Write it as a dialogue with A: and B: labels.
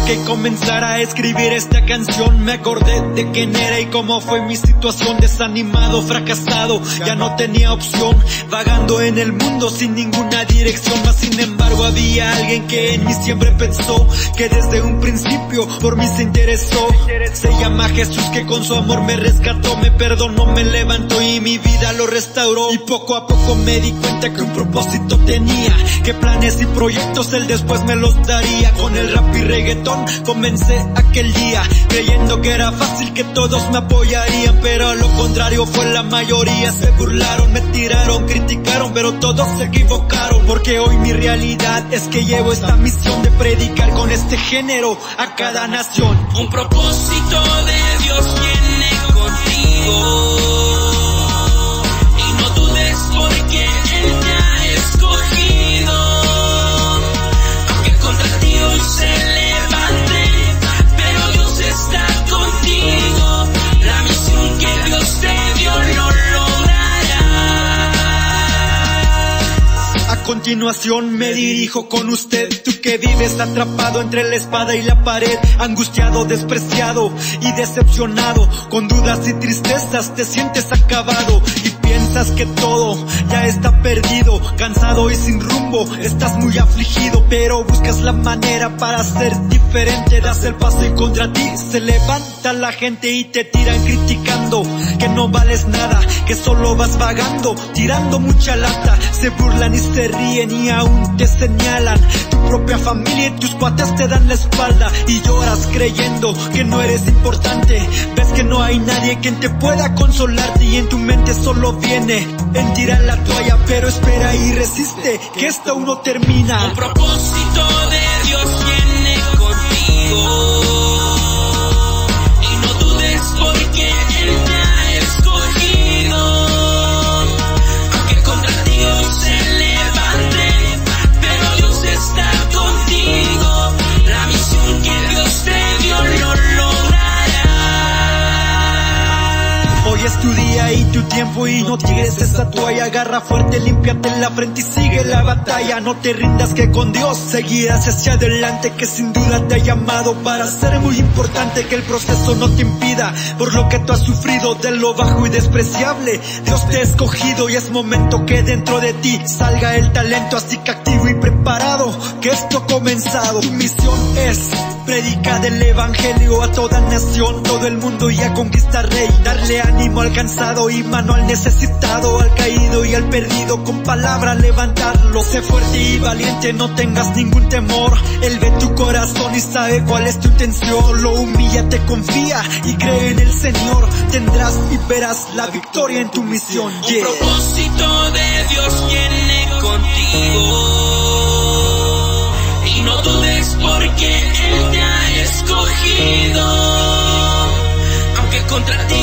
A: que comenzar a escribir esta canción. Me acordé de quién era y cómo fue mi situación. Desanimado, fracasado, ya no tenía opción, vagando en el mundo sin ninguna dirección. Mas sin embargo había alguien que en mí siempre pensó, que desde un principio por mí se interesó. Se llama Jesús, que con su amor me rescató, me perdonó, me levantó y mi vida lo restauró. Y poco a poco me di cuenta que un propósito tenía, que planes y proyectos él después me los daría. Con el rap y reggaetón comencé aquel día, creyendo que era fácil, que todos me apoyarían, pero a lo contrario fue la mayoría. Se burlaron, me tiraron, criticaron, pero todos se equivocaron, porque hoy mi realidad es que llevo esta misión de predicar con este género a cada nación.
B: Un propósito de Dios viene contigo, y no dudes porque Él te ha escogido. Aunque contra ti hoy se levante, pero Dios está contigo. La misión que Dios te dio lo logrará.
A: A continuación me dirijo con usted, tú que vives atrapado entre la espada y la pared, angustiado, despreciado y decepcionado, con dudas y tristezas te sientes acabado y piensas que todo ya está perdido, cansado y sin rumbo, estás muy afligido, pero buscas la manera para ser diferente. Das el paso y contra ti se levanta la gente y te tiran criticando que no vales nada, que solo vas vagando, tirando mucha lata. Se burlan y se ríen y aún te señalan, tu propia familia y tus cuates te dan la espalda y lloras creyendo que no eres importante. Ves que no hay nadie quien te pueda consolarte y en tu mente solo viene en tirar la toalla, pero espera y resiste, que esto aún no termina.
B: Un propósito de Dios viene contigo, y no dudes porque Él te ha escogido. Aunque contra ti hoy se levante, pero Dios está contigo. La misión que Dios te dio lo logrará.
A: Hoy es tu día y tu tiempo y no tires esa toalla. Agarra fuerte, límpiate la frente y sigue la batalla. No te rindas, que con Dios seguirás hacia adelante, que sin duda te ha llamado para ser muy importante. Que el proceso no te impida por lo que tú has sufrido, de lo bajo y despreciable Dios te ha escogido y es momento que dentro de ti salga el talento. Así que activo y preparado, que esto ha comenzado. Tu misión es predicar el evangelio a toda nación, todo el mundo y a conquistar rey. Darle ánimo al cansado y mano al necesitado, al caído y al perdido, con palabra levantarlo. Sé fuerte y valiente, no tengas ningún temor. Él ve tu corazón y sabe cuál es tu intención. Solo humíllate, confía y cree en el Señor. Tendrás y verás la victoria en tu misión.
B: Un propósito de Dios viene contigo, y no dudes porque Él te ha escogido. Aunque contra ti